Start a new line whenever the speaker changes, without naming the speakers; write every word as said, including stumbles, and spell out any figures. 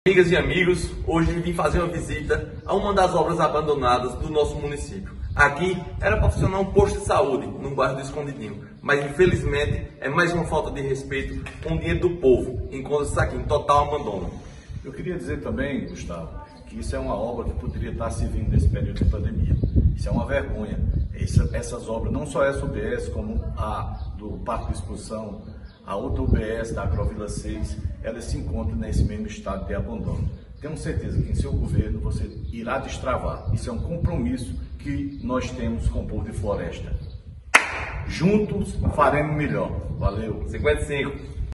Amigas e amigos, hoje vim fazer uma visita a uma das obras abandonadas do nosso município. Aqui era para funcionar um posto de saúde no bairro do Escondidinho, mas infelizmente é mais uma falta de respeito com o dinheiro do povo, encontra-se aqui em total abandono.
Eu queria dizer também, Gustavo, que isso é uma obra que poderia estar servindo nesse período de pandemia. Isso é uma vergonha. Essa, essas obras, não só essa U B S, como a do Parque de Exposição, a outra U B S da Agrovila seis, elas se encontram nesse mesmo estado de abandono. Tenho certeza que em seu governo você irá destravar. Isso é um compromisso que nós temos com o povo de Floresta. Juntos faremos melhor. Valeu.
cinquenta e cinco.